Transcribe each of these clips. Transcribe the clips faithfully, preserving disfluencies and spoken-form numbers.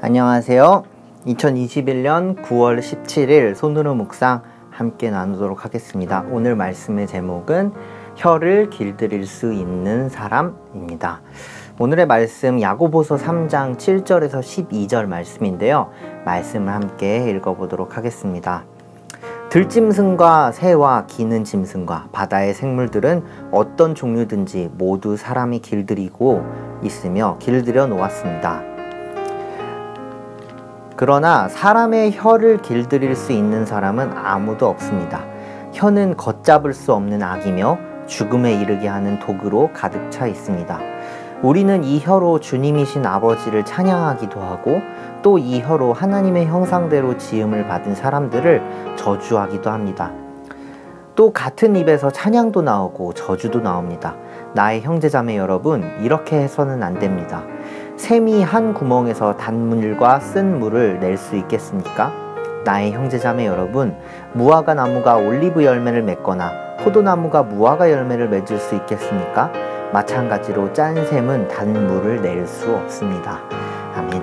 안녕하세요. 이천이십일 년 구월 십칠일 손으로 묵상 함께 나누도록 하겠습니다. 오늘 말씀의 제목은 혀를 길들일 수 있는 사람입니다. 오늘의 말씀 야고보서 삼 장 칠 절에서 십이 절 말씀인데요. 말씀을 함께 읽어보도록 하겠습니다. 들짐승과 새와 기는 짐승과 바다의 생물들은 어떤 종류든지 모두 사람이 길들이고 있으며 길들여 놓았습니다. 그러나 사람의 혀를 길들일 수 있는 사람은 아무도 없습니다. 혀는 걷잡을 수 없는 악이며 죽음에 이르게 하는 독으로 가득 차 있습니다. 우리는 이 혀로 주님이신 아버지를 찬양하기도 하고 또 이 혀로 하나님의 형상대로 지음을 받은 사람들을 저주하기도 합니다. 또 같은 입에서 찬양도 나오고 저주도 나옵니다. 나의 형제자매 여러분, 이렇게 해서는 안 됩니다. 샘이 한 구멍에서 단물과 쓴 물을 낼 수 있겠습니까? 나의 형제자매 여러분, 무화과 나무가 올리브 열매를 맺거나 포도나무가 무화과 열매를 맺을 수 있겠습니까? 마찬가지로 짠 샘은 단물을 낼 수 없습니다. 아멘.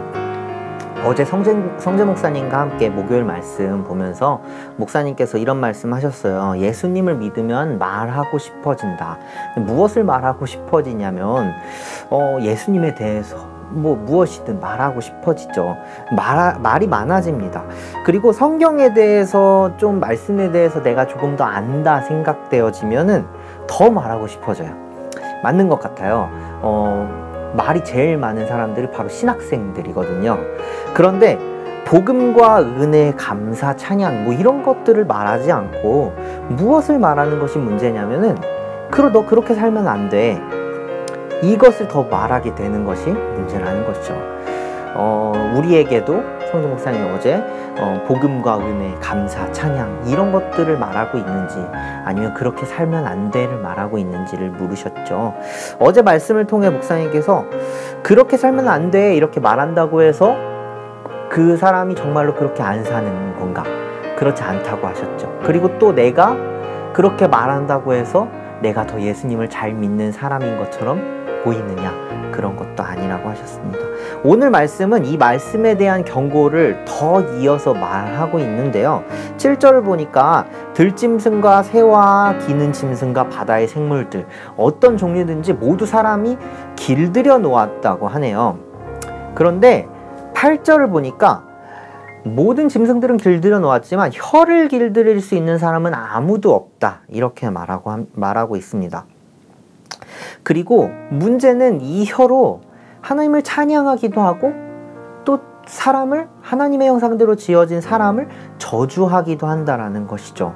어제 성재, 성재 목사님과 함께 목요일 말씀 보면서 목사님께서 이런 말씀 하셨어요. 예수님을 믿으면 말하고 싶어진다. 무엇을 말하고 싶어지냐면 어, 예수님에 대해서 뭐 무엇이든 말하고 싶어지죠. 말, 말이 많아집니다. 그리고 성경에 대해서 좀 말씀에 대해서 내가 조금 더 안다 생각되어지면은 더 말하고 싶어져요. 맞는 것 같아요. 어, 말이 제일 많은 사람들이 바로 신학생들이거든요. 그런데 복음과 은혜, 감사, 찬양 뭐 이런 것들을 말하지 않고 무엇을 말하는 것이 문제냐면은 그러 너 그렇게 살면 안 돼. 이것을 더 말하게 되는 것이 문제라는 것이죠. 어, 우리에게도 성도 목사님 어제 어, 복음과 은혜, 감사, 찬양 이런 것들을 말하고 있는지 아니면 그렇게 살면 안 돼를 말하고 있는지를 물으셨죠. 어제 말씀을 통해 목사님께서 그렇게 살면 안 돼 이렇게 말한다고 해서 그 사람이 정말로 그렇게 안 사는 건가? 그렇지 않다고 하셨죠. 그리고 또 내가 그렇게 말한다고 해서 내가 더 예수님을 잘 믿는 사람인 것처럼 보이느냐? 그런 것도 아니라고 하셨습니다. 오늘 말씀은 이 말씀에 대한 경고를 더 이어서 말하고 있는데요. 칠 절을 보니까 들짐승과 새와 기는 짐승과 바다의 생물들 어떤 종류든지 모두 사람이 길들여 놓았다고 하네요. 그런데 팔 절을 보니까 모든 짐승들은 길들여 놓았지만 혀를 길들일 수 있는 사람은 아무도 없다. 이렇게 말하고, 말하고 있습니다. 그리고 문제는 이 혀로 하나님을 찬양하기도 하고 또 사람을 하나님의 형상대로 지어진 사람을 저주하기도 한다라는 것이죠.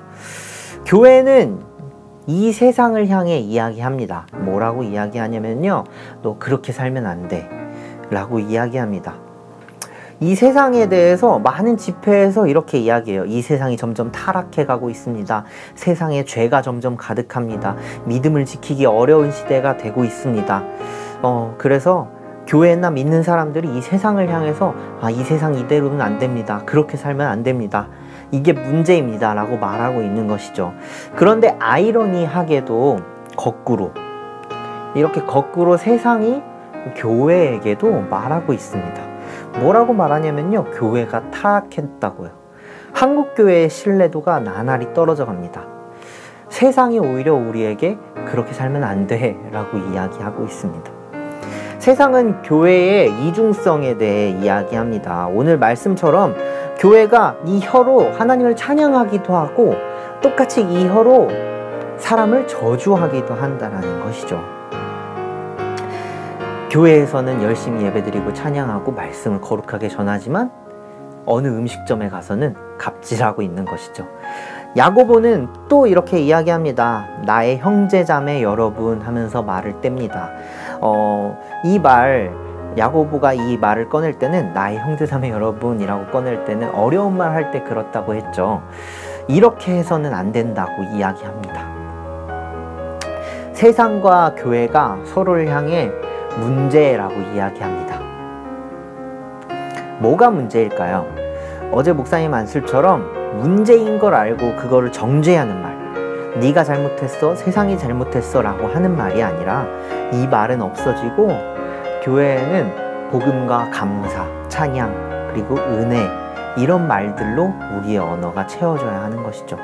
교회는 이 세상을 향해 이야기합니다. 뭐라고 이야기하냐면요. 너 그렇게 살면 안 돼 라고 이야기합니다. 이 세상에 대해서 많은 집회에서 이렇게 이야기해요. 이 세상이 점점 타락해 가고 있습니다. 세상에 죄가 점점 가득합니다. 믿음을 지키기 어려운 시대가 되고 있습니다. 어, 그래서 교회나 믿는 사람들이 이 세상을 향해서 아, 이 세상 이대로는 안 됩니다. 그렇게 살면 안 됩니다. 이게 문제입니다. 라고 말하고 있는 것이죠. 그런데 아이러니하게도 거꾸로 이렇게 거꾸로 세상이 교회에게도 말하고 있습니다. 뭐라고 말하냐면요. 교회가 타락했다고요. 한국교회의 신뢰도가 나날이 떨어져 갑니다. 세상이 오히려 우리에게 그렇게 살면 안 돼 라고 이야기하고 있습니다. 세상은 교회의 이중성에 대해 이야기합니다. 오늘 말씀처럼 교회가 이 혀로 하나님을 찬양하기도 하고 똑같이 이 혀로 사람을 저주하기도 한다는 것이죠. 교회에서는 열심히 예배드리고 찬양하고 말씀을 거룩하게 전하지만 어느 음식점에 가서는 갑질하고 있는 것이죠. 야고보는 또 이렇게 이야기합니다. 나의 형제자매 여러분 하면서 말을 뗍니다. 어, 이 말 야고보가 이 말을 꺼낼 때는 나의 형제자매 여러분이라고 꺼낼 때는 어려운 말 할 때 그렇다고 했죠. 이렇게 해서는 안 된다고 이야기합니다. 세상과 교회가 서로를 향해 문제라고 이야기합니다. 뭐가 문제일까요? 어제 목사님 안술처럼 문제인 걸 알고 그거를 정죄하는 말, 네가 잘못했어, 세상이 잘못했어 라고 하는 말이 아니라 이 말은 없어지고 교회에는 복음과 감사, 찬양 그리고 은혜, 이런 말들로 우리의 언어가 채워져야 하는 것이죠.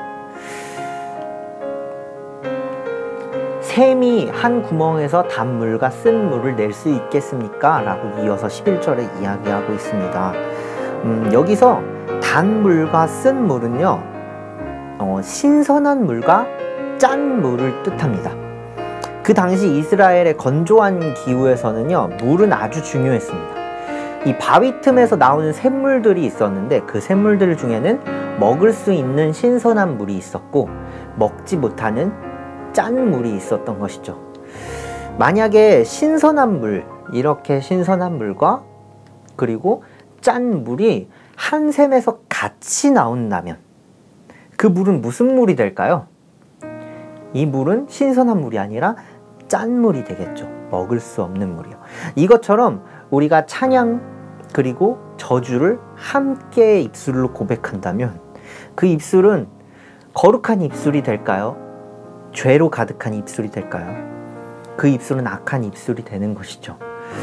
샘이 한 구멍에서 단물과 쓴 물을 낼 수 있겠습니까? 라고 이어서 십일 절에 이야기하고 있습니다. 음, 여기서 단물과 쓴 물은요, 어, 신선한 물과 짠 물을 뜻합니다. 그 당시 이스라엘의 건조한 기후에서는요, 물은 아주 중요했습니다. 이 바위 틈에서 나오는 샘물들이 있었는데 그 샘물들 중에는 먹을 수 있는 신선한 물이 있었고 먹지 못하는 짠 물이 있었던 것이죠. 만약에 신선한 물, 이렇게 신선한 물과 그리고 짠 물이 한 샘에서 같이 나온다면 그 물은 무슨 물이 될까요? 이 물은 신선한 물이 아니라 짠 물이 되겠죠. 먹을 수 없는 물이요. 이것처럼 우리가 찬양 그리고 저주를 함께 입술로 고백한다면 그 입술은 거룩한 입술이 될까요? 죄로 가득한 입술이 될까요? 그 입술은 악한 입술이 되는 것이죠.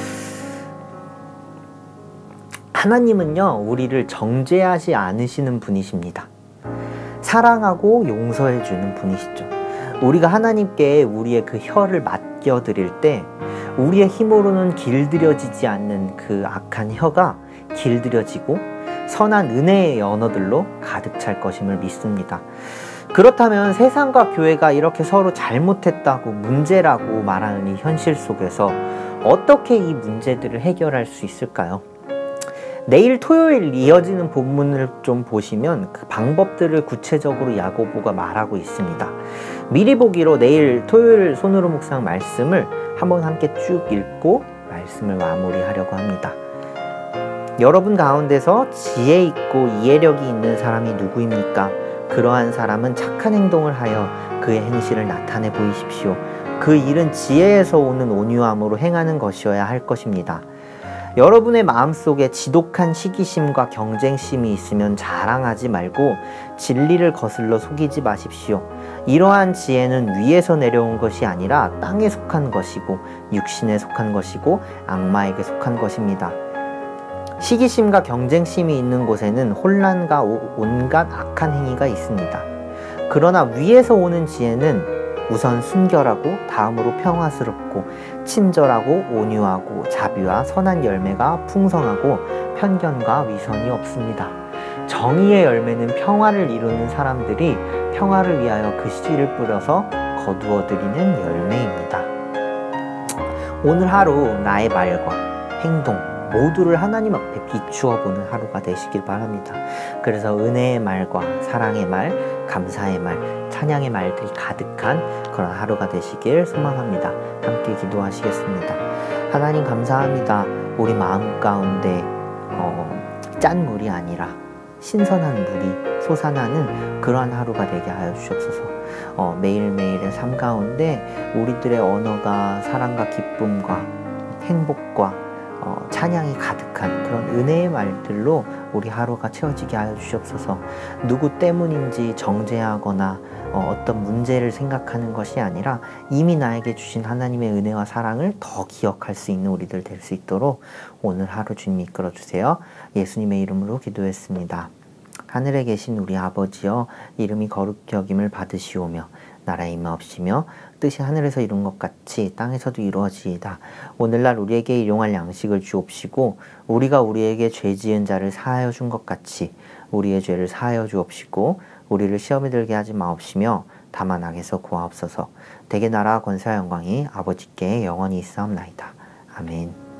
하나님은요, 우리를 정죄하지 않으시는 분이십니다. 사랑하고 용서해 주는 분이시죠. 우리가 하나님께 우리의 그 혀를 맡겨드릴 때 우리의 힘으로는 길들여지지 않는 그 악한 혀가 길들여지고 선한 은혜의 언어들로 가득 찰 것임을 믿습니다. 그렇다면 세상과 교회가 이렇게 서로 잘못했다고 문제라고 말하는 이 현실 속에서 어떻게 이 문제들을 해결할 수 있을까요? 내일 토요일 이어지는 본문을 좀 보시면 그 방법들을 구체적으로 야고보가 말하고 있습니다. 미리 보기로 내일 토요일 손으로 묵상 말씀을 한번 함께 쭉 읽고 말씀을 마무리하려고 합니다. 여러분 가운데서 지혜 있고 이해력이 있는 사람이 누구입니까? 그러한 사람은 착한 행동을 하여 그의 행실을 나타내 보이십시오. 그 일은 지혜에서 오는 온유함으로 행하는 것이어야 할 것입니다. 여러분의 마음속에 지독한 시기심과 경쟁심이 있으면 자랑하지 말고 진리를 거슬러 속이지 마십시오. 이러한 지혜는 위에서 내려온 것이 아니라 땅에 속한 것이고 육신에 속한 것이고 악마에게 속한 것입니다. 시기심과 경쟁심이 있는 곳에는 혼란과 온갖 악한 행위가 있습니다. 그러나 위에서 오는 지혜는 우선 순결하고 다음으로 평화스럽고 친절하고 온유하고 자비와 선한 열매가 풍성하고 편견과 위선이 없습니다. 정의의 열매는 평화를 이루는 사람들이 평화를 위하여 그 씨를 뿌려서 거두어들이는 열매입니다. 오늘 하루 나의 말과 행동 모두를 하나님 앞에 비추어 보는 하루가 되시길 바랍니다. 그래서 은혜의 말과 사랑의 말, 감사의 말, 찬양의 말들이 가득한 그런 하루가 되시길 소망합니다. 함께 기도하시겠습니다. 하나님 감사합니다. 우리 마음 가운데 어, 짠 물이 아니라 신선한 물이 솟아나는 그러한 하루가 되게 하여 주옵소서. 어, 매일매일의 삶 가운데 우리들의 언어가 사랑과 기쁨과 행복과 어, 찬양이 가득한 그런 은혜의 말들로 우리 하루가 채워지게 하여 주시옵소서. 누구 때문인지 정죄하거나 어, 어떤 문제를 생각하는 것이 아니라 이미 나에게 주신 하나님의 은혜와 사랑을 더 기억할 수 있는 우리들 될 수 있도록 오늘 하루 주님 이끌어 주세요. 예수님의 이름으로 기도했습니다. 하늘에 계신 우리 아버지여, 이름이 거룩히 여김을 받으시오며 나라의 임하옵시며 뜻이 하늘에서 이룬 것 같이 땅에서도 이루어지이다. 오늘날 우리에게 일용할 양식을 주옵시고 우리가 우리에게 죄 지은 자를 사하여 준 것 같이 우리의 죄를 사하여 주옵시고 우리를 시험에 들게 하지 마옵시며 다만 악에서 구하옵소서. 대개 나라와 권세와 영광이 아버지께 영원히 있사옵나이다. 아멘.